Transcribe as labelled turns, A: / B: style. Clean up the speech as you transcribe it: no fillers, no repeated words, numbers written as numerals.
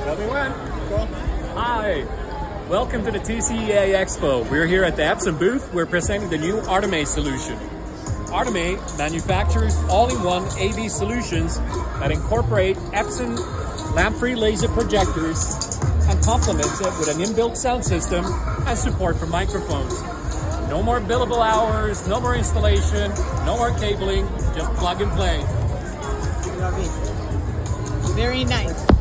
A: Everyone, hi. Welcome to the TCEA Expo. We're here at the Epson booth. We're presenting the new Artime solution. Artime manufactures all-in-one AV solutions that incorporate Epson lamp-free laser projectors and complements it with an inbuilt sound system and support for microphones. No more billable hours, no more installation, no more cabling, just plug and play.
B: Love it. Very nice.